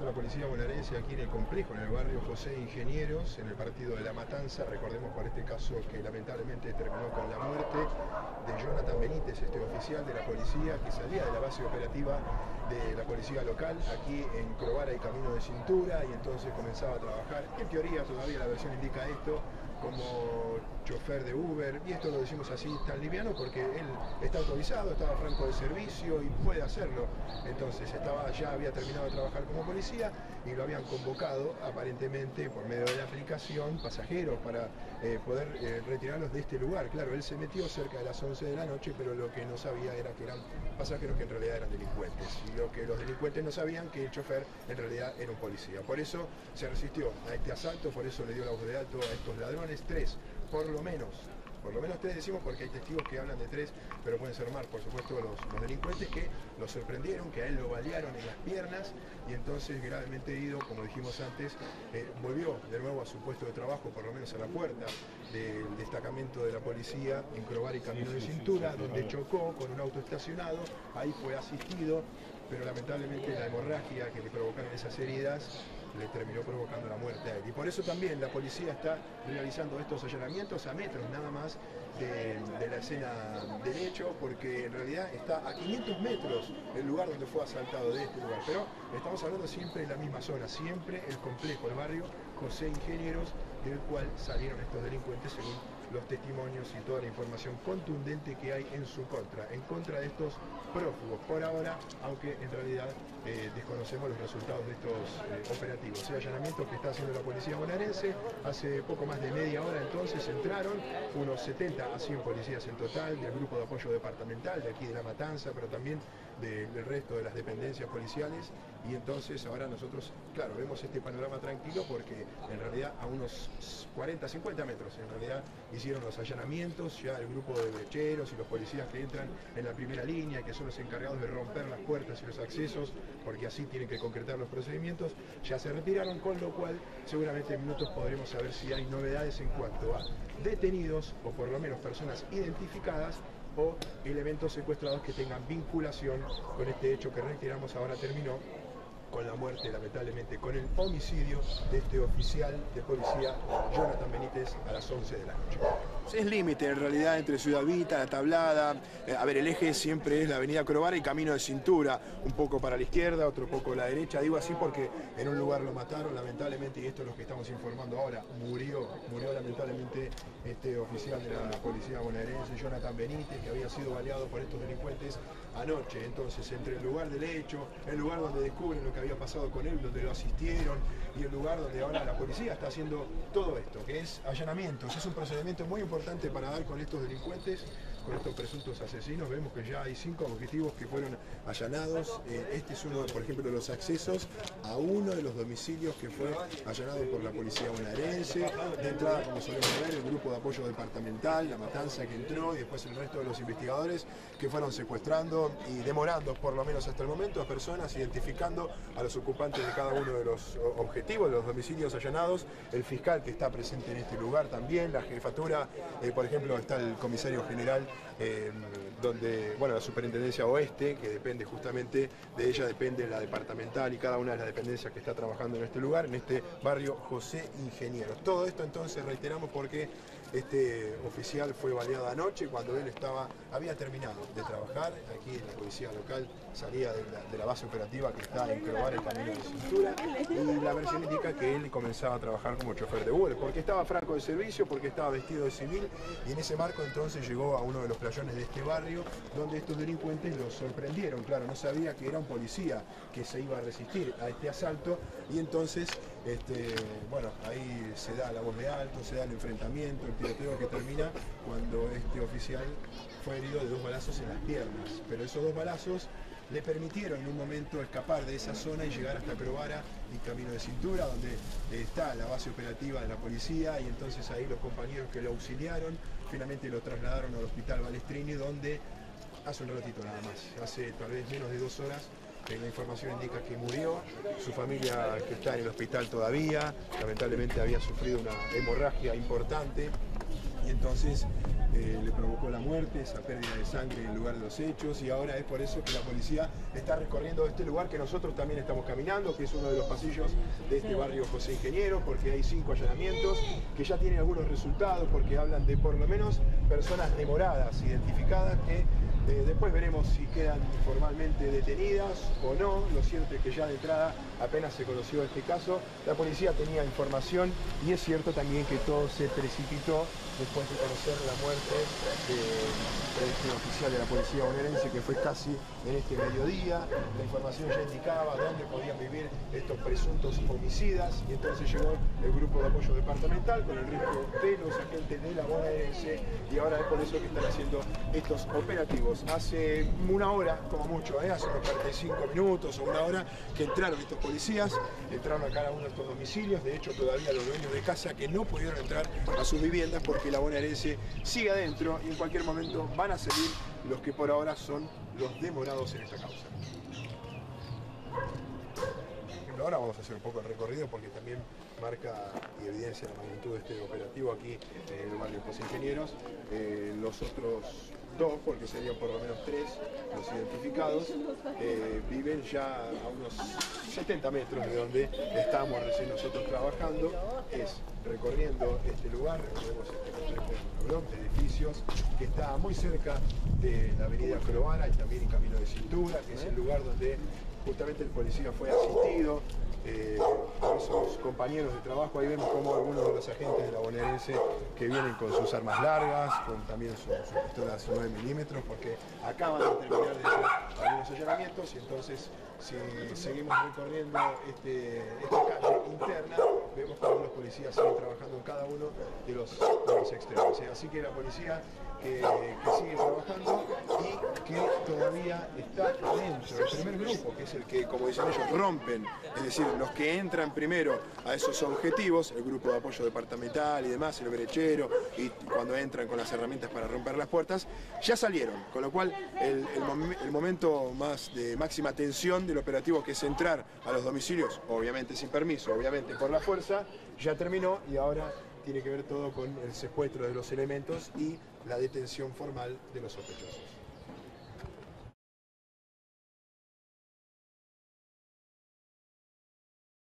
trabajando la policía bonaerense aquí en el complejo, en el barrio José Ingenieros, en el partido de La Matanza. Recordemos por este caso que lamentablemente terminó con la muerte de Jonathan Benítez, este oficial de la policía que salía de la base operativa de la policía local aquí en Crovara y Camino de Cintura, y entonces comenzaba a trabajar, en teoría todavía la versión indica esto, como chofer de Uber, y esto lo decimos así tan liviano porque él está autorizado, estaba franco de servicio y puede hacerlo. Entonces ya había terminado de trabajar como policía y lo habían convocado aparentemente por medio de la aplicación pasajeros para poder retirarlos de este lugar. Claro, él se metió cerca de las 11 de la noche, pero lo que no sabía era que eran pasajeros que en realidad eran delincuentes, y lo que los delincuentes no sabían que el chofer en realidad era un policía. Por eso se resistió a este asalto, por eso le dio la voz de alto a estos ladrones, tres, por lo menos tres decimos porque hay testigos que hablan de tres, pero pueden ser más, por supuesto, los delincuentes que lo sorprendieron, que a él lo balearon en las piernas, y entonces gravemente herido, como dijimos antes, volvió de nuevo a su puesto de trabajo, por lo menos a la puerta del destacamento de la policía en Crovara y Camino de Cintura, donde chocó con un auto estacionado, ahí fue asistido, pero lamentablemente la hemorragia que le provocaron esas heridas le terminó provocando la muerte a él. Y por eso también la policía está realizando estos allanamientos a metros nada más de la escena del hecho, porque en realidad está a 500 metros el lugar donde fue asaltado, de este lugar. Pero estamos hablando siempre de la misma zona, siempre el complejo, el barrio José Ingenieros, del cual salieron estos delincuentes según los testimonios y toda la información contundente que hay en su contra, en contra de estos prófugos por ahora, aunque en realidad desconocemos los resultados de estos operativos. Allanamientos que está haciendo la policía bonaerense. Hace poco más de media hora entonces entraron unos 70 a 100 policías en total del grupo de apoyo departamental de aquí de La Matanza, pero también del resto de las dependencias policiales, y entonces ahora nosotros, claro, vemos este panorama tranquilo porque en realidad a unos 40-50 metros en realidad hicieron los allanamientos, ya el grupo de brecheros y los policías que entran en la primera línea, que son los encargados de romper las puertas y los accesos, porque así tienen que concretar los procedimientos, ya se retiraron, con lo cual seguramente en minutos podremos saber si hay novedades en cuanto a detenidos o por lo menos personas identificadas o elementos secuestrados que tengan vinculación con este hecho que, reiteramos, ahora terminó con la muerte, lamentablemente, con el homicidio de este oficial de policía, Jonathan Benítez, a las 11 de la noche. Es límite en realidad entre Ciudad Vita, La Tablada. A ver, el eje siempre es la avenida Crovara y Camino de Cintura, un poco para la izquierda, otro poco a la derecha. Digo así porque en un lugar lo mataron, lamentablemente, y esto es lo que estamos informando ahora. Murió lamentablemente este oficial de la policía bonaerense, Jonathan Benítez, que había sido baleado por estos delincuentes anoche. Entonces, entre el lugar del hecho, el lugar donde descubren lo que había pasado con él, donde lo asistieron, y el lugar donde ahora la policía está haciendo todo esto, que es allanamientos. Es un procedimiento muy importante para dar con estos delincuentes, con estos presuntos asesinos. Vemos que ya hay 5 objetivos que fueron allanados. Este es uno, por ejemplo, de los accesos a uno de los domicilios que fue allanado por la policía bonaerense. De entrada, como solemos ver, el grupo de apoyo departamental, La Matanza, que entró, y después el resto de los investigadores que fueron secuestrando y demorando, por lo menos hasta el momento, a personas, identificando a los ocupantes de cada uno de los objetivos, de los domicilios allanados. El fiscal que está presente en este lugar también, la jefatura, por ejemplo, está el comisario general, donde, bueno, la superintendencia oeste, que depende justamente de ella, depende la departamental y cada una de las dependencias que está trabajando en este lugar, en este barrio José Ingenieros. Todo esto entonces, reiteramos, porque este oficial fue baleado anoche cuando él había terminado de trabajar aquí en la policía local, salía de la base operativa que está en Crovara, el Camino de Cintura, y la versión indica que él comenzaba a trabajar como chofer de Uber, porque estaba franco de servicio, porque estaba vestido de civil, y en ese marco entonces llegó a uno de los playones de este barrio, donde estos delincuentes lo sorprendieron. Claro, no sabía que era un policía que se iba a resistir a este asalto, y entonces, bueno, ahí se da la voz de alto, se da el enfrentamiento, el tiroteo que termina cuando este oficial fue herido de 2 balazos en las piernas, pero esos 2 balazos le permitieron en un momento escapar de esa zona y llegar hasta Crovara y Camino de Cintura, donde está la base operativa de la policía, y entonces ahí los compañeros que lo auxiliaron finalmente lo trasladaron al hospital Balestrini, donde hace un ratito nada más, hace tal vez menos de 2 horas, la información indica que murió. Su familia, que está en el hospital todavía, lamentablemente había sufrido una hemorragia importante, y entonces le provocó la muerte, esa pérdida de sangre en el lugar de los hechos, y ahora es por eso que la policía está recorriendo este lugar que nosotros también estamos caminando, que es uno de los pasillos de este barrio José Ingeniero, porque hay 5 allanamientos que ya tienen algunos resultados, porque hablan de por lo menos personas demoradas, identificadas, que después veremos si quedan formalmente detenidas o no. Lo cierto es que ya de entrada, apenas se conoció este caso, la policía tenía información, y es cierto también que todo se precipitó después de conocer la muerte de este oficial de la policía bonaerense, que fue casi en este mediodía. La información ya indicaba dónde podían vivir estos presuntos homicidas, y entonces llegó el grupo de apoyo departamental con el resto de los agentes de la bonaerense, y ahora es por eso que están haciendo estos operativos. Hace una hora, como mucho, hace unos 45 minutos o una hora, que entraron estos policías, entraron a cada uno de estos domicilios. De hecho, todavía los dueños de casa que no pudieron entrar a sus viviendas porque la bonaerense sigue adentro, y en cualquier momento van a salir los que por ahora son los demorados en esta causa. Ahora vamos a hacer un poco el recorrido porque también marca y evidencia la magnitud de este operativo aquí en el barrio José Ingenieros. Los otros 2, porque serían por lo menos 3 los identificados, viven ya a unos 70 metros de donde estamos recién nosotros trabajando. Es recorriendo este lugar, recordemos este complejo de edificios que está muy cerca de la avenida Crovara y también en Camino de Cintura, que es el lugar donde justamente el policía fue asistido por esos compañeros de trabajo. Ahí vemos como algunos de los agentes de la bonaerense que vienen con sus armas largas, con también sus pistolas 9 milímetros, porque acaban de terminar de hacer algunos allanamientos, y entonces si seguimos recorriendo esta calle interna, vemos como los policías siguen trabajando en cada uno de los extremos. Así que la policía que sigue trabajando y que todavía está dentro del primer grupo, que es el que, como dicen ellos, rompen, es decir, los que entran primero a esos objetivos, el grupo de apoyo departamental y demás, el brechero, y cuando entran con las herramientas para romper las puertas, ya salieron, con lo cual el momento más de máxima tensión del operativo, que es entrar a los domicilios, obviamente sin permiso, obviamente por la fuerza, ya terminó, y ahora tiene que ver todo con el secuestro de los elementos y la detención formal de los sospechosos.